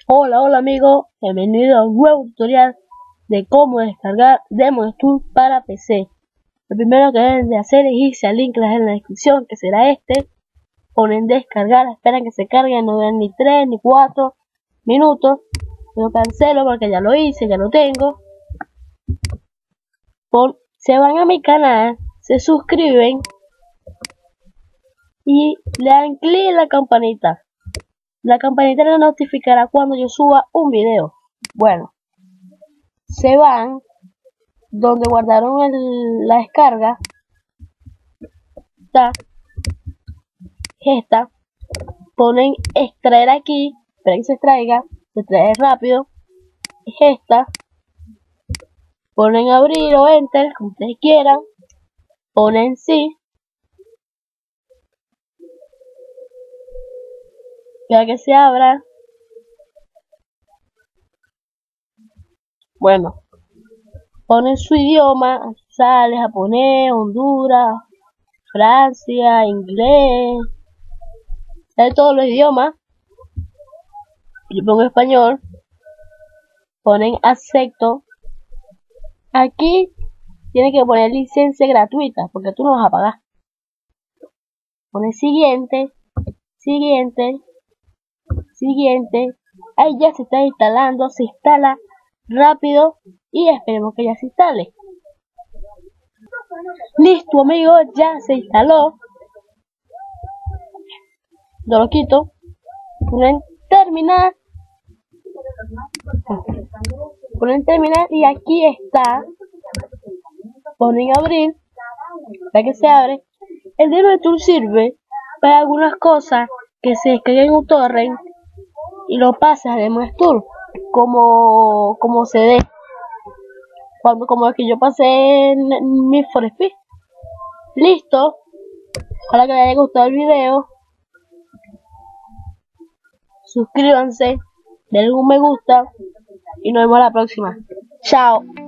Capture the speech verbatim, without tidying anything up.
Hola, hola amigos, bienvenido a un nuevo tutorial de cómo descargar DemonStore para P C. Lo primero que deben de hacer es irse al link que les dejo en la descripción, que será este. Ponen descargar, esperan que se cargue, no den ni tres ni cuatro minutos. Yo cancelo porque ya lo hice, ya lo tengo. Por, se van a mi canal, se suscriben y le dan clic en la campanita. La campanita les notificará cuando yo suba un video. Bueno, se van donde guardaron el, la descarga, está esta, ponen extraer aquí, esperen que se extraiga, se extrae rápido, es esta, ponen abrir o enter, como ustedes quieran, ponen sí, para que se abra. Bueno, ponen su idioma, sale japonés, Honduras, Francia, inglés, de todos los idiomas. Yo pongo español, ponen acepto. Aquí tienes que poner licencia gratuita porque tú no vas a pagar. Ponen siguiente, siguiente, siguiente. Ahí ya se está instalando, se instala rápido y esperemos que ya se instale. Listo amigos, ya se instaló. Yo lo quito. Ponen terminar. Ponen terminar y aquí está. Ponen abrir. Para que se abre. El DemonStore sirve para algunas cosas que se descarguen en un torrent y lo pasas a DemonStore como como C D. Cuando como el que yo pasé en, en mi for Speed. Listo. Ojalá que les haya gustado el video. Suscríbanse, denle un me gusta y nos vemos la próxima. Chao.